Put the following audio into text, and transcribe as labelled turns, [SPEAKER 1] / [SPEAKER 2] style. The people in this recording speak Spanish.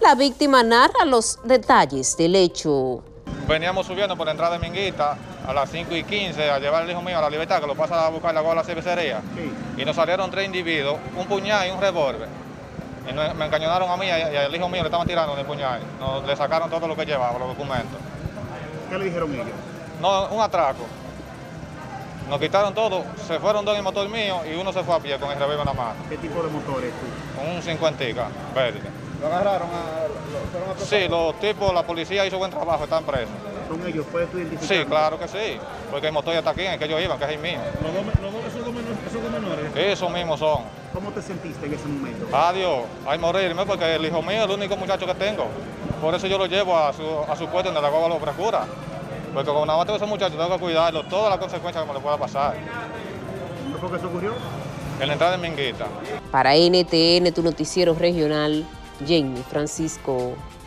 [SPEAKER 1] La víctima narra los detalles del hecho.
[SPEAKER 2] Veníamos subiendo por la entrada de Minguita a las 5:15 a llevar al hijo mío a La Libertad, que lo pasa a buscar la guagua a la cervecería. Sí. Y nos salieron 3 individuos, un puñal y un revólver. Y me encañonaron a mí y al hijo mío le estaban tirando de puñal. Le sacaron todo lo que llevaba, los documentos.
[SPEAKER 3] ¿Qué le dijeron ellos?
[SPEAKER 2] No, un atraco. Nos quitaron todo, se fueron 2 en el motor mío y uno se fue a pie con el revólver en la mano.
[SPEAKER 3] ¿Qué tipo de motor es tú?
[SPEAKER 2] Un 50 verde.
[SPEAKER 3] ¿Lo agarraron?
[SPEAKER 2] Sí, los tipos, la policía hizo buen trabajo, están presos.
[SPEAKER 3] ¿Son ellos? ¿Puedes tú identificar?
[SPEAKER 2] Sí, claro que sí, porque el motor ya está aquí, en el que ellos iban, que es el mío.
[SPEAKER 3] ¿Esos dos menores?
[SPEAKER 2] Esos mismos son.
[SPEAKER 3] ¿Cómo te sentiste en ese momento?
[SPEAKER 2] Adiós, hay morirme porque el hijo mío es el único muchacho que tengo. Por eso yo lo llevo a su puesto donde la guagua lo procura. Porque como nada más tengo ese muchacho, tengo que cuidarlo, todas las consecuencias que me le pueda pasar.
[SPEAKER 3] ¿Qué fue que eso ocurrió?
[SPEAKER 2] En la entrada de Minguita.
[SPEAKER 1] Para NTN, tu noticiero regional, Jenny Francisco.